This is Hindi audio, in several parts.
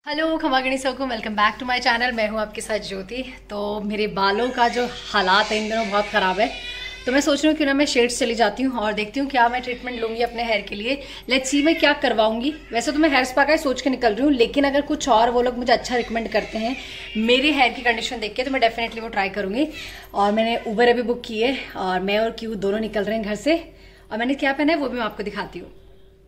हेलो खमा गणिसों को welcome back to my channel. मैं हूं आपके साथ ज्योति। तो मेरे बालों का जो हालात है इन दिनों बहुत ख़राब है, तो मैं सोच रही हूँ क्यों ना मैं शेड्स चली जाती हूँ और देखती हूँ क्या मैं ट्रीटमेंट लूँगी अपने हेयर के लिए। लेट्स सी मैं क्या करवाऊंगी। वैसे तो मैं हेयर स्पा का ही सोच के निकल रही हूँ, लेकिन अगर कुछ और वो लोग मुझे अच्छा रिकमेंड करते हैं मेरे हेयर की कंडीशन देख के तो मैं डेफिनेटली वो ट्राई करूँगी। और मैंने उबर अभी बुक की है और मैं और क्यू दोनों निकल रहे हैं घर से। और मैंने क्या पहना है वो भी मैं आपको दिखाती हूँ।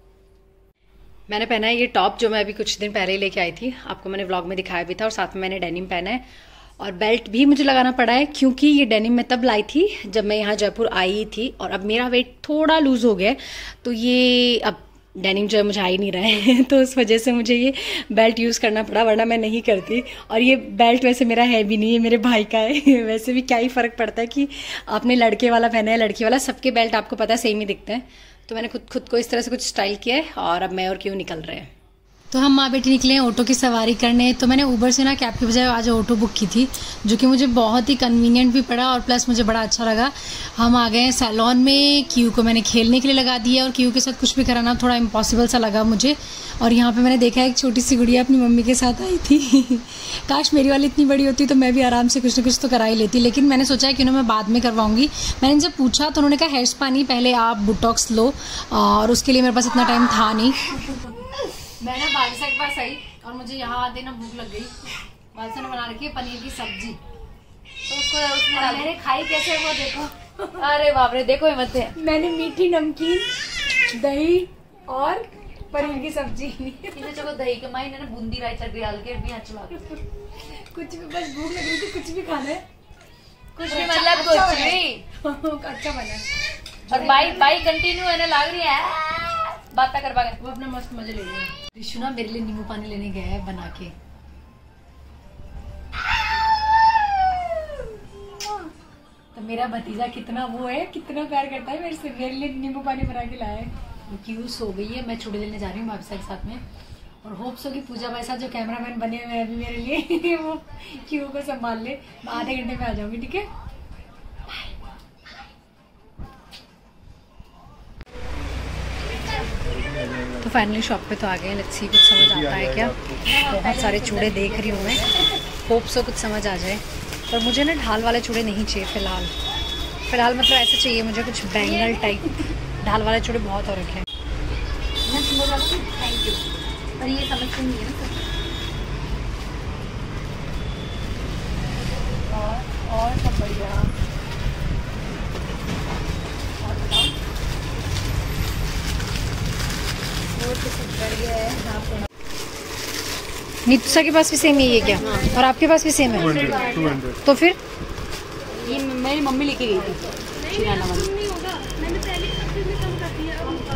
मैंने पहना है ये टॉप जो मैं अभी कुछ दिन पहले ही लेके आई थी, आपको मैंने व्लॉग में दिखाया भी था। और साथ में मैंने डेनिम पहना है और बेल्ट भी मुझे लगाना पड़ा है क्योंकि ये डेनिम मैं तब लाई थी जब मैं यहाँ जयपुर आई थी और अब मेरा वेट थोड़ा लूज हो गया है, तो ये अब डेनिम जो है मुझे आ ही नहीं रहा है तो उस वजह से मुझे ये बेल्ट यूज़ करना पड़ा, वरना मैं नहीं करती। और ये बेल्ट वैसे मेरा है भी नहीं, ये मेरे भाई का है वैसे भी क्या ही फ़र्क पड़ता है कि आपने लड़के वाला पहना है लड़की वाला, सबके बेल्ट आपको पता है सेम ही दिखते हैं। तो मैंने खुद को इस तरह से कुछ स्टाइल किया है और अब मैं और क्यों निकल रहे हैं। तो हम माँ बेटी निकले हैं ऑटो की सवारी करने। तो मैंने उबर से ना कैब की बजाय आज ऑटो बुक की थी, जो कि मुझे बहुत ही कन्वीनियंट भी पड़ा और प्लस मुझे बड़ा अच्छा लगा। हम आ गए हैं सैलून में, क्यू को मैंने खेलने के लिए लगा दिया और क्यू के साथ कुछ भी कराना थोड़ा इम्पॉसिबल सा लगा मुझे। और यहाँ पे मैंने देखा एक छोटी सी गुड़िया अपनी मम्मी के साथ आई थी काश मेरी वाली इतनी बड़ी होती तो मैं भी आराम से कुछ ना कुछ तो करा ही लेती, लेकिन मैंने सोचा कि मैं बाद में करवाऊंगी। मैंने जब पूछा तो उन्होंने कहा हेयर स्पा नहीं, पहले आप बुटॉक्स लो, और उसके लिए मेरे पास इतना टाइम था नहीं। मैं ना बादशाह के पास आई और मुझे यहाँ आते ना भूख लग गई। बादशाह ने बना रखी है पनीर की सब्जी, तो उसको उसमें मैंने खाई कैसे वो देखो। अरे बाप रे, देखो हिम्मत है। मैंने मीठी नमकीन दही और पनीर की सब्जी चलो दही के माई ने बूंदी राई चटनी डाल के भी अच्छा लगा। कुछ भी, बस भूख लग रही थी, कुछ भी खाना है, कुछ भी मतलब कुछ भी अच्छा बना। और बाई कंटिन्यू है ना, लग रही है बात कर पाए, वो अपना मस्त मजे ले रहे हैं। ऋषु ना मेरे लिए नींबू पानी लेने गया है बना के। तो मेरा भतीजा कितना वो है, कितना प्यार करता है मेरे से, मेरे लिए नींबू पानी बना के लाया है। क्यू सो गई है, मैं छुट्टी लेने जा रही हूँ भाभी के साथ में। और होप्स हो कि पूजा भाई साहब जो कैमरामैन बने हुए हैं अभी मेरे लिए वो क्यू को संभाल ले। मैं आधे घंटे में आ जाऊंगी, ठीक है। तो फाइनली शॉप पे तो आ गए। लेट्स सी कुछ समझ आता है क्या। बहुत सारे चूड़े देख रही हूँ मैं, होप सो कुछ समझ आ जाए। पर मुझे ना ढाल वाले चूड़े नहीं चाहिए फिलहाल मतलब ऐसे चाहिए मुझे कुछ बैंगल टाइप। ढाल वाले चूड़े बहुत हो रखे हैं। थैंक यू, पर ये समझते नहीं है ना। और सब बढ़िया। नीतूसा के पास भी सेम ही है क्या? हाँ। और आपके पास भी सेम है? 200। तो फिर ये मेरी मम्मी लेके गई थी शिराना वाली। मैंने पहले कम कर दिया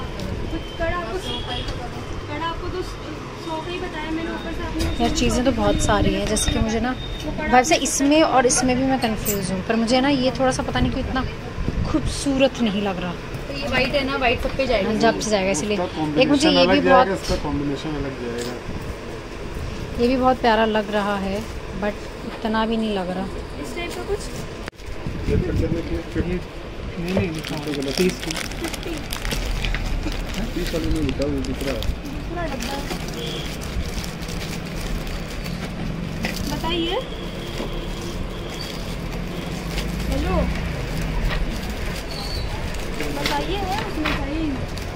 आपको तो 100 का ही बताया मैंने, ऊपर से आपने। यार चीज़ें तो बहुत सारी हैं, जैसे कि मुझे ना भाई से इसमें और इसमें भी मैं कंफ्यूज हूँ, पर मुझे ना ये थोड़ा सा पता नहीं क्यों इतना खूबसूरत नहीं लग रहा। तो ये वाइट है ना, वाइट सब पे जाएगा, जब से जाएगा, इसलिए एक मुझे ये भी बहुत, इसका कॉम्बिनेशन अलग जाएगा। ये भी बहुत प्यारा लग रहा है बट इतना भी नहीं लग रहा। इस टाइप का कुछ बताइए। हेलो बताइए, है उसमें सही।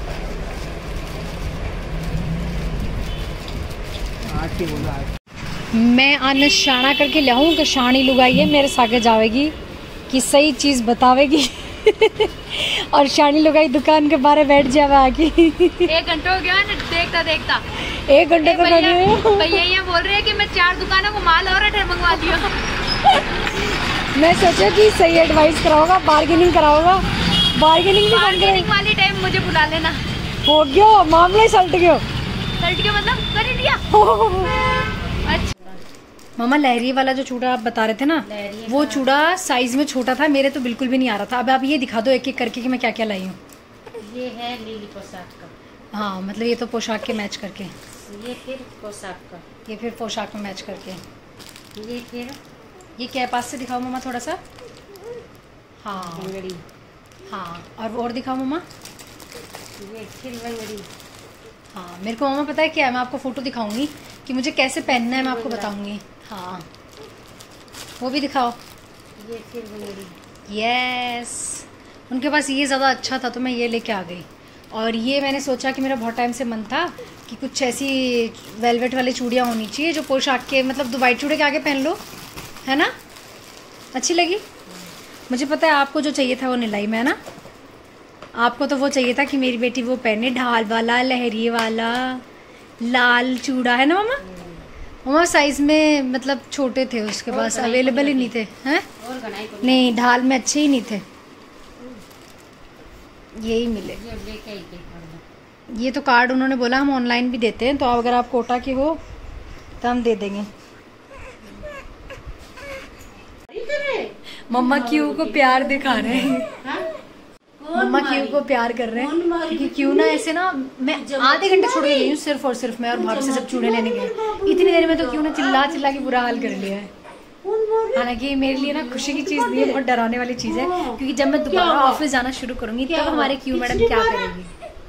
मैं आने शाना करके लाऊं कि शानी लुगाई है मेरे सागे जावेगी कि सही चीज़ बतावेगी और शानी लुगाई दुकान के बारे बैठ जावे आके। 1 घंटा हो गया देखता 1 घंटे तो भैया ये बोल रहे हैं कि मैं 4 दुकानों को माल और ऑर्डर मंगवा दिया। मैं सोचा कि सही एडवाइस कराऊंगा, बार्गेनिंग कराऊंगा। बार्गेनिंग वाली टाइम मुझे बुला लेना। हो गया मामला ही सल्ट गया मतलब कर दिया। अच्छा मामा लहरी वाला जो चूड़ा आप बता रहे थे ना, वो चूड़ा साइज में छोटा था, मेरे तो बिल्कुल भी नहीं आ रहा था। अब आप ये दिखा दो एक एक करके कि मैं क्या क्या लाई हूँ। ये है लीली पोशाक का। हाँ मतलब ये तो पोशाक के मैच करके, ये फिर पोशाक का, ये फिर पोशाक में मैच करके, ये फिर ये क्या पास से दिखाओ मामा थोड़ा सा। हाँ हाँ, और दिखाओ मामा। ये खिलवंगड़ी। हाँ मेरे को मामा पता है क्या है, मैं आपको फ़ोटो दिखाऊंगी कि मुझे कैसे पहनना है, मैं आपको बताऊंगी। हाँ वो भी दिखाओ। ये फिर यस, उनके पास ये ज़्यादा अच्छा था तो मैं ये लेके आ गई। और ये मैंने सोचा कि मेरा बहुत टाइम से मन था कि कुछ ऐसी वेलवेट वाली चूड़ियाँ होनी चाहिए जो पोशाक के मतलब दो वाइट चूड़े के आगे पहन लो, है ना। अच्छी लगी मुझे। पता है आपको जो चाहिए था वो नहीं लाई मैं ना। आपको तो वो चाहिए था कि मेरी बेटी वो पहने ढाल वाला लहरिए वाला लाल चूड़ा, है ना मम्मा। मम्मा साइज में मतलब छोटे थे उसके पास, अवेलेबल ही नहीं थे। हैं नहीं, ढाल में अच्छे ही नहीं थे, यही मिले। ये तो कार्ड उन्होंने बोला हम ऑनलाइन भी देते हैं, तो अगर आप कोटा के हो तो हम दे देंगे। मम्मा क्यू को प्यार दिखा रहे हैं। मम्मा क्यू को प्यार कर रहे हैं क्योंकि क्यू ना ऐसे ना, मैं आधे घंटे छोड़ के गई हूँ सिर्फ और सिर्फ मैं और भाभी से सब चूड़े लेने गए। इतनी देर में तो क्यू ने चिल्ला चिल्ला के बुरा हाल कर लिया है। हालांकि मेरे लिए ना खुशी की चीज नहीं है, बहुत डराने वाली चीज है, क्योंकि जब मैं दोबारा ऑफिस जाना शुरू करूंगी तब हमारे क्यू मैडम क्या करेंगी।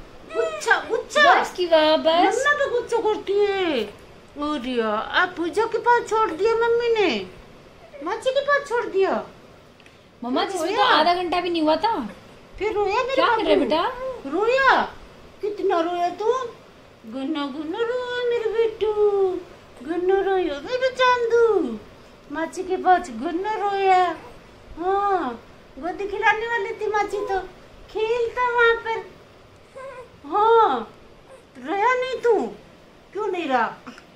गुच्छा करती है। आप पूजा के पास छोड़ दिया मम्मी ने, माची के पास छोड़ दिया। मम्मा जिसमें तो आधा घंटा भी नहीं हुआ था, फिर रोया मेरा क्या कर रहे बेटा। रोया कितना रोया तू। गुन्ना गुन्ना रोया मेरे बेटू, गुन्ना रोया मेरे चांदू, माची के पास गुन्ना रोया। हाँ गोदी खिलाने वाली थी माची, तो खेलता वहाँ पर। हाँ रोया नहीं तू, क्यों नहीं रहा।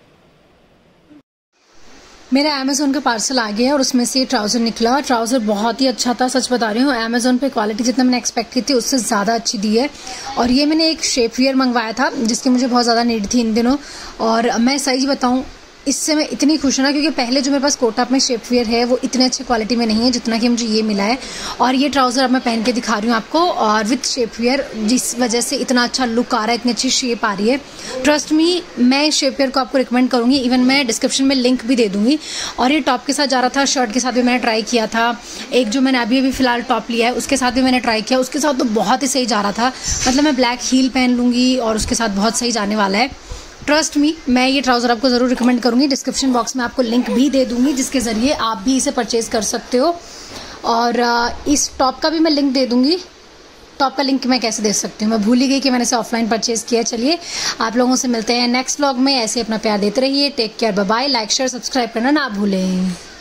मेरा अमेज़ोन का पार्सल आ गया और उसमें से ये ट्राउज़र निकला। ट्राउज़र बहुत ही अच्छा था, सच बता रही हूँ। अमेज़ोन पे क्वालिटी जितना मैंने एक्सपेक्ट की थी उससे ज़्यादा अच्छी दी है। और ये मैंने एक शेप वियर मंगवाया था जिसकी मुझे बहुत ज़्यादा नीड थी इन दिनों। और मैं सही बताऊँ इससे मैं इतनी खुश हूँ ना, क्योंकि पहले जो मेरे पास कोटा में शेप वियर है वो इतने अच्छे क्वालिटी में नहीं है जितना कि मुझे ये मिला है। और ये ट्राउज़र अब मैं पहन के दिखा रही हूँ आपको, और विथ शेप वियर, जिस वजह से इतना अच्छा लुक आ रहा है, इतनी अच्छी शेप आ रही है। ट्रस्ट मी, मैं इस शेप वियर को आपको रिकमेंड करूँगी। इवन मैं डिस्क्रिप्शन में लिंक भी दे दूँगी। और ये टॉप के साथ जा रहा था, शर्ट के साथ भी मैंने ट्राई किया था। एक जो मैंने अभी फ़िलहाल टॉप लिया है उसके साथ भी मैंने ट्राई किया, उसके साथ तो बहुत ही सही जा रहा था। मतलब मैं ब्लैक हील पहन लूँगी और उसके साथ बहुत सही जाने वाला है। ट्रस्ट मी, मैं ये ट्राउज़र आपको ज़रूर रिकमेंड करूँगी। डिस्क्रिप्शन बॉक्स में आपको लिंक भी दे दूँगी जिसके ज़रिए आप भी इसे परचेज़ कर सकते हो। और इस टॉप का भी मैं लिंक दे दूँगी। टॉप का लिंक मैं कैसे दे सकती हूँ, मैं भूल ही गई कि मैंने इसे ऑफलाइन परचेज़ किया। चलिए आप लोगों से मिलते हैं नेक्स्ट व्लॉग में। ऐसे अपना प्यार देते रहिए। Take care, bye bye. Like share subscribe करना ना भूलें।